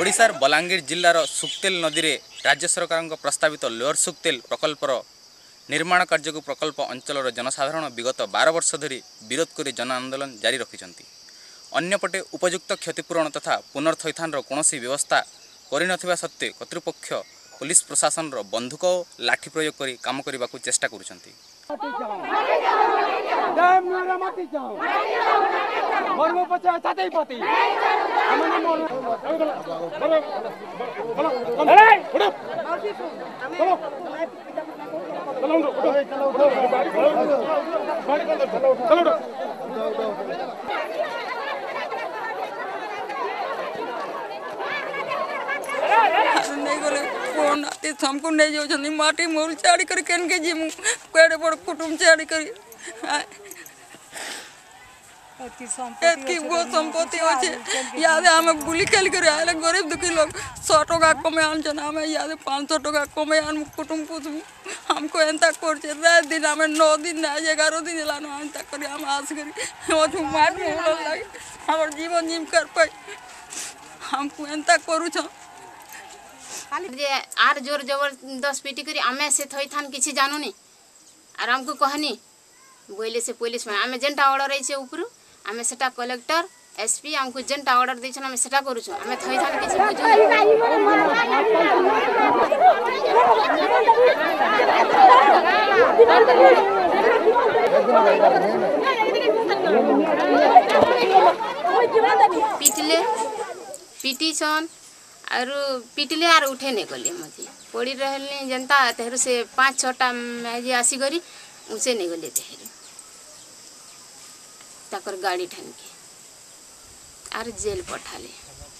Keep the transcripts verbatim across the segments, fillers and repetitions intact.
ओडिशार बलांगीर जिल्लार सुक्तेल नदी रे राज्य सरकार प्रस्तावित लोअर सुक्तेल प्रकल्पर निर्माण कार्य को प्रकल्प अंचल जनसाधारण विगत बार वर्ष धरी विरोध कर जन आंदोलन जारी रखिंट। अन्यपटे उपयुक्त क्षतिपूरण तथा पुनर्थैथान कौन व्यवस्था कर सत्वे कर्तृपक्ष पुलिस प्रशासन बंधुक और लाठी प्रयोग कर काम करने को चेष्टा करुछंती। नहीं गले फोन आते हमको नहीं जो माटी मोल चाड़ी कर केन के जीमु केड़े बड़ कुटुंब चाड़ी कर एतकी गो संपत्ति होचे याद हमें गुली खेल कर आले गरीब दुखी लोग सौ टका कमे आनछन हमें याद पाँच सौ टका कमे आन कुटुंब पुसमु हमको एंता करछे रात दिन हमें नौ दिन ना ग्यारह दिन लानो एंता करी हम आस करी ओठु मार मोल लागे हमर जीवन जीम कर पाई हमको एंता करू छ जे आर जोर जबरदस्त पीटी करी आमे से थई थान किछि जानू नी आर हमको कहनी बोले से पुलिस में आमे जेंटा ऑर्डर रही छे ऊपर आमे सेटा कलेक्टर एसपी हमको जेंटा ऑर्डर दै छन आमे सेटा करू छु आमे थई थान किछि बुझू पिटले पिटीछन आरु पिटले आर उठे नहीं गले मजे पड़ी रहले जनता तेहरु से पाँच छटा मैजे आसी करी उसे नहीं गले तेहरु ताकर गाड़ी ठान के आर जेल पठाले।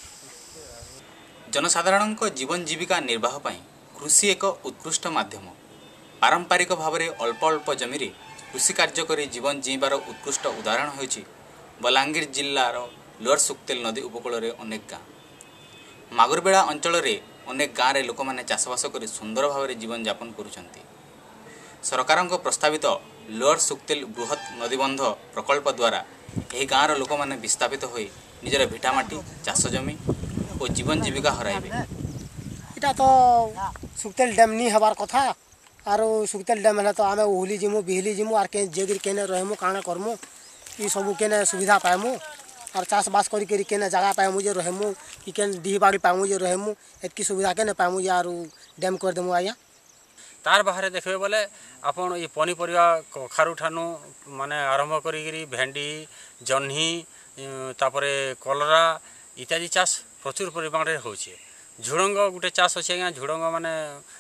जनसाधारण जीवन जीविका निर्वाह पाई कृषि एक उत्कृष्ट माध्यम। पारंपरिक भाव में अल्प अल्प जमी रे कृषि कार्य कर जीवन जीवार उत्कृष्ट उदाहरण होइछि बलांगीर जिल्लार लोअर सुक्तेल नदी उपकूल रे अनेक गाँ मागुरबेड़ा अंचल रे अनेक गाँव रे लोक माने चाषबास कर सुंदर भाव में जीवन यापन करुछंती। सरकार प्रस्तावित लोअर सुक्तेल बृहत नदीबंध प्रकल्प द्वारा यह गाँव लोक माने विस्थापित हो निजर भिटामाटी चाष जमी और जीवन जीविका हराइबे। इटा तो सुक्तेल डैम नहीं हबार कथा आर सुक्तेल डैम है तो आम ओहली जिमु बिहली जिमु आर के जेगिर केने रहमु काଣା करमु ई सब केने सुविधा पाएमु और चाष बास करी करी केने जगह पाएमु जे रहमु कि केने डी बाड़ी पाएमु जे रहमु एतकी सुविधा केने पाएमु जे आर डैम कर देमु आया। तार बाहर देखबे बोले आपन ई पनीपरिया कखारु ठानु माने आरंभ करी भेंडी जन्ही तापरे कलरा इत्यादि चाष प्रचुर परिमाण रे होचे। झुड़ंग गुटे चाष अच्छे आज्ञा झुड़ंग माने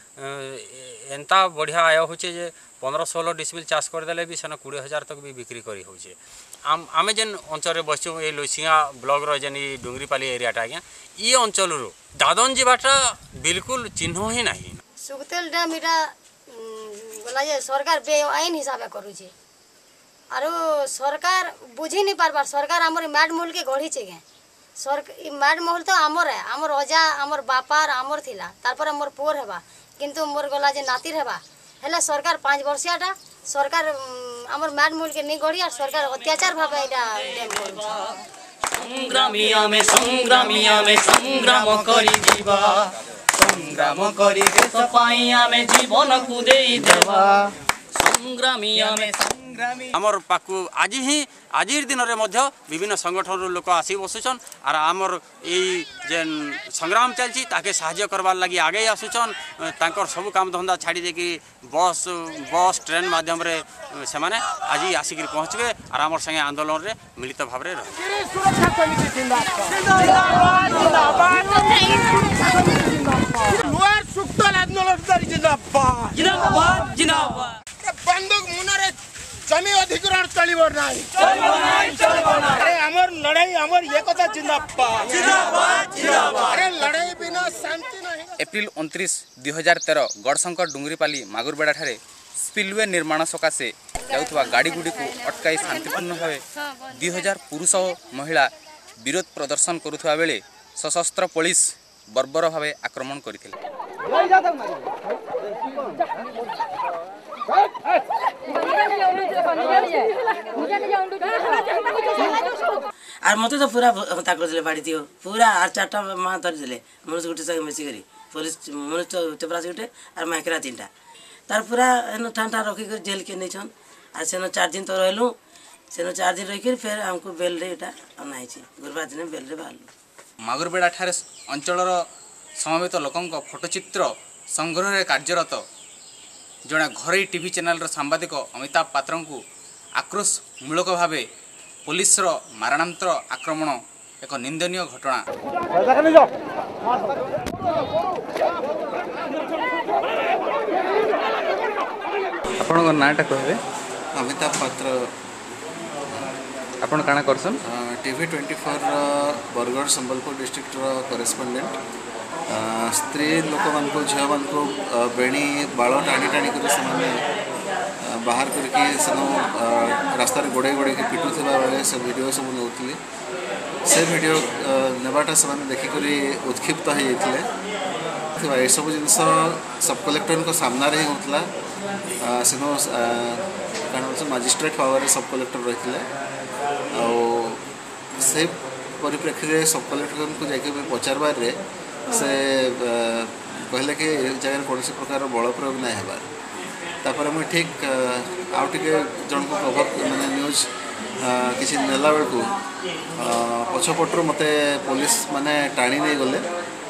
एंता बढ़िया आय होचे जे पंद्रह सोलह डिसमिल चाष करदेले भी सेना कोड़े हजार तक भी बिक्री करी होचे। आम आमे जेन अंचल बसचु ये लोसिंगा ब्लॉक रो जेन डुंगरीपाली एरियाटा आज्ञा ई अंचल रो दादन जीवाटा बिल्कुल चिन्ह ही नहीं। सुक्तेल डैम इटा बोला जे सरकार बेआईन हिसाब से करूचे आरो सरकार बुझी नहीं पारबार सरकार हमर मैड मोल के गढ़ी छे गे सर मैड मोल तो आमर है आमर अजा आमर बापार आमर थिला तारपर मोर पोर हेबा किंतु मोर गला जे नातिर हेबा हेले सरकार पाँच वर्षियाटा सरकार आमर मैड मोल के नहीं गढ़ी और सरकार अत्याचार भाबे इटा डैम करूचे। संग्रामिया में संग्रामिया में संग्राम करी जीवा संग्राम करी देश पाई आमे जीवन को देई देवा संग्रामिया में आमर पाकु आज ही आज दिन में मध्य विभिन्न संगठन लोक आसी बसुचन और आमर यही जेन संग्राम चलती ताके साहाय्य करवार लगी आगे आसुचन तांकर सब काम धंदा छाड़ी देकी बस बस ट्रेन माध्यम रे से माने आज आसिक पहुँचे और आमर संगे आंदोलन रे मिलित भाव रे बंदूक मुनरे जमी अधिग्रहण चलिबो नाही अरे हमर लड़ाई हमर एकता जिंदाबाद जिंदाबाद जिंदाबाद अरे लड़ाई बिना शांति नहीं। एप्रिल उनतीस दुई हजार तेरह गड़शंकर डुंगरीपाली मागुरबेड़ा ठारे स्पिलवे निर्माण सकाशे जाउथवा गाड़ी गुडी को अटकाई शांतिपूर्ण भावे दुई हजार पुरुष और महिला विरोध प्रदर्शन करुथवा बेले सशस्त्र पुलिस बर्बर भावे आक्रमण करथिले। आर मत तो पूरा हत्या करदे बाड़ी दियो पूरा आर चारटा माँ धरदे मनुष गुटे संगे मिसिक पुलिस मनुष्य चपरास गुटे आर माइकरा तीन टा तार पूरा एन ठानटा रखिक जेल के नहीं छन आर सेन चार दिन तो रहलु सेन चार दिन रही फिर हमको बेल रे एटा अनाई गुरुवार दिन बेल रे बाहरलु मागुरबेड़ा ठारे अंचलर समवेत लोकंक फोटोचित्र संग्रह कार्यरत जड़े घरोई टीवी चैनल सांबादिक अमिताभ पात्र को आक्रोश मूलक भाव पुलिस मारणांतर आक्रमण एक निंदनीय घटना। आपन नाटा कहबे? अमिताभ पात्र। आपन काना करसन? TV twenty four Bargarh Sambalpur district correspondent. स्त्री लोक मान को झील मान को बेणी बाल टाणी टाणी कर बाहर करके रास्तार गोड़े गोड़े पिटुवा बेले से वीडियो सब नौली से वीडियो नेबाटा से देखिक उत्क्षिप्त होते ये सब जिन सब कलेक्टर सामना रे होता सेन कौन मजिस्ट्रेट पावर सब कलेक्टर रही से परिप्रेक्षी में सब कलेक्टर को जाके पचारबार से कहले कि जगह कौन प्रकार बल प्रयोग नहीं होबार तापर मुझे ठीक आउ टे जन को कभर मैंने न्यूज किसी नेला बेलू पछपटर मत पुलिस माने टाणी नहीं गले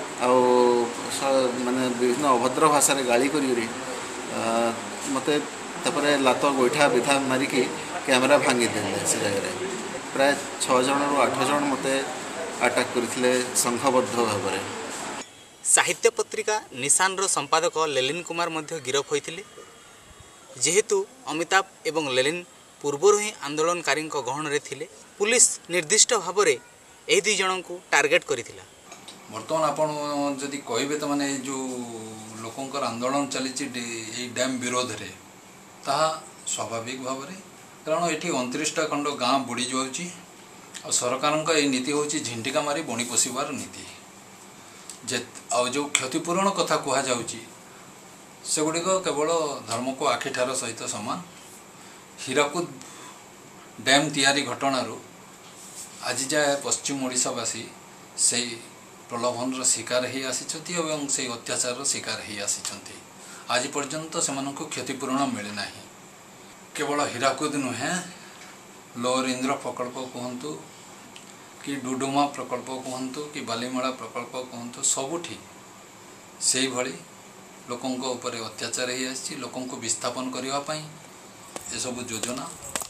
माने विभिन्न अभद्र भाषा गाड़ी करी मत लात गोईठा विधा मारिकी कैमेरा भांगी देले से जगह प्राय छः जन रु आठ जन मत अटैक करते संघबद्ध भाव में। साहित्य पत्रिका निशान रो संपादक लेलिन कुमार मध्य गिरफ होइथिले जेहेतु अमिताभ एवं लेलिन पूर्वर ही आंदोलनकारी गहन रे थिले पुलिस निर्दिष्ट भाव में एही दुई जन को टार्गेट करिथिला। बर्तमान आपण जदि कहबे तो माने जो लोकंकर आंदोलन चली डैम विरोध रे ताहा स्वाभाविक भाव में कारण ये उनतीसटा खंड गाँ बुड़ी जाऊँगी और सरकार का ये नीति हूँ झिंटिका मारी बणी पोषिबार नीति जे आ जो क्षतिपूरण कथा कह सेगुड़िक केवल धर्म को आखिठार सहित सामान हीराकुद डैम तैयारी घटनारू आज जाए पश्चिम ओडिशावासी से प्रलोभन शिकार हो आसी और से अत्याचार शिकार हो आसी आज पर्यंत से क्षतिपूरण मिलना केवल हीराकुद नुहे लोअर इंद्र प्रकल्प कहतु कि डुडुमा प्रकल्प कहतु कि बालीमला प्रकल्प कहतु सबुठी से भली लोकों ऊपर अत्याचार हो आसी लोकों को विस्थापन करने ये सब योजना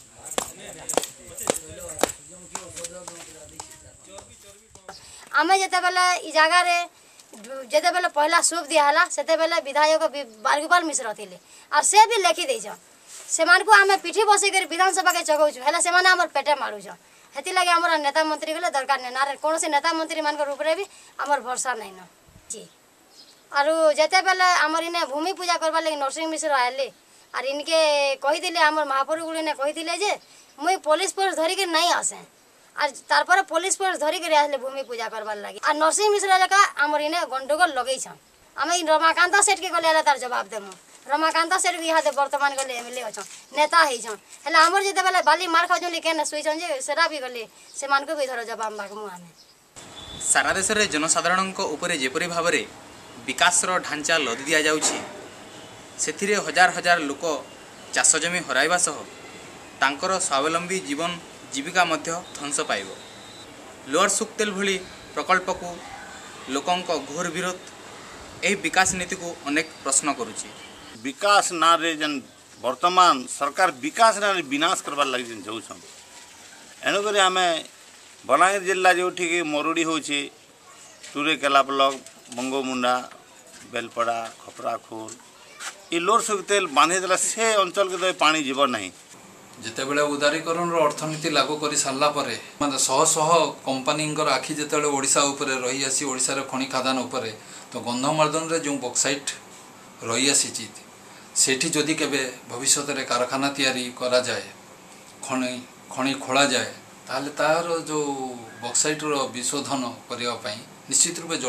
आम जिते बेले इ जगह रे जिते बेले पहला सूप दिहला सेते बेले विधायक बारगोपाल मिश्र थिले और से भी लिखि देछ सेमान को आमे पिठी बसै कर विधानसभा के जगौछु हेला सेमान हमर पेटे मारुछ हेति लागि हमर नेता मंत्री गले दरकार नै नारे कोन से नेता मंत्री मान के रूप रे भी हमर भरोसा नै न जी आरो जेते बेले हमर इने भूमि पूजा करबा लागि नरसिंह मिश्र आले और इनके कहि दिले हमर महापुरु गुले ने कहि दिले जे मुई पुलिस फोर्स धरि के नै आसे और तारपर पुलिस फोर्स धरि के आले भूमि पूजा करबा लागि आ नरसिंह मिश्र लका हमर इने गंडगोल लगै छ आमे रमाकांत सेठ के गले तार जवाब देमु रमाकांत सेठ भी यहाँ बर्तमान गले एमएलए अच्छा नेता ही छन आमर जिते बेले बाली मार खाऊँ केन शुईन जे सेरा भी गले से मान को भी धर जवाब मागमु आमे सारा देश रे जनसाधारण उपरे जेपरी भाव में विकास ढांचा लदी दि जाउछि सेथिरे हजार हजार लोक चाष जमी हराइबा सह तांकर स्वावलंबी जीवन जीविका मध्य ध्वंस पाइब लोअर सुक्तेल भली प्रकल्प को लोकों घोर विरोध यही विकास नीति को अनेक प्रश्न करुछि विकास ना रे जन वर्तमान सरकार विकास ना विनाश करबार लगी जन जाउछन एणुक आम बलांगीर जिला जो ठीक मरुड़ी होछि टूरेकेला ब्लॉक बंगोमुंडा बेलपड़ा खपराखोल ये लोर सुक्तेल बांधे देला से अंचल के पानी जीव नहीं जिते बेले उदारीकरण अर्थनीति लागू कर सारा पर मतलब शह शह कंपानी आखि जिते ओडिशा उपरे रही आसी ओडिशा खनि खादान उपरे तो गंधमार्दन रे जो बक्साइट रही आसी सेठी जदि केबे भविष्य में कारखाना तैयारी करा जाए खनि खनि खोला जाए ताहले तार जो बक्साइट रो विशोधन करने निश्चित रूपे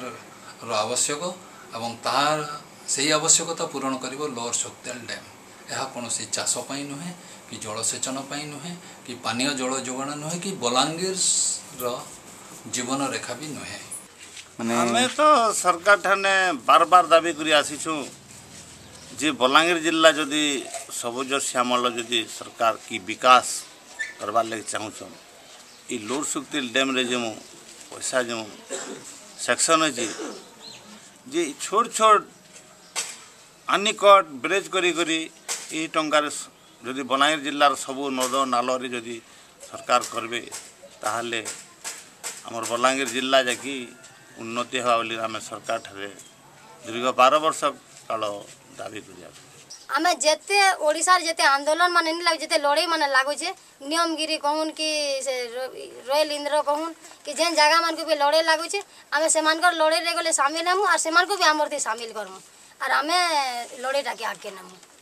जलभंडार आवश्यक एवं तार से आवश्यकता पूरण कर लोअर सुक्तेल डैम ଏହା କୌଣସି ଚାଷ ପାଇଁ ନୁହେଁ कि जलसेचन नुहे कि पानीय जल जोगाण नुहे कि बलांगीर जीवन रेखा भी नुहे आम तो सरकार ठाने बार बार दाबी कर आसीचु जे बलांगीर जिला जदि सबुज श्यामल जदि सरकार की विकास करवार लगे चाहून ये लोड सुक्तिल डैम रे जो पैसा जो सेक्शन अच्छी जे छोट छोट आनिकट ब्रेज करी करी ये टंकार जदि बलांगीर जिलार सबू नद नाल जदि सरकार करबे ताहले हमर बलांगीर जिला जाकि उन्नति हवा बोली आम सरकार ठारे दीर्घ बारह वर्ष काल दाबी करिया आम जेते ओडिशार जेते आंदोलन माने नहीं लाग जेते लड़ाई माने लागुचे नियमगिरी कहून कि से रॉयल इंद्र कहून कि जेन जगह मान को भी लड़ाई लागुचे आम से लड़ाई रे गले शामिल हमु और से भी आमर शामिल करमु और आम लड़ाईटा के आगे नमु।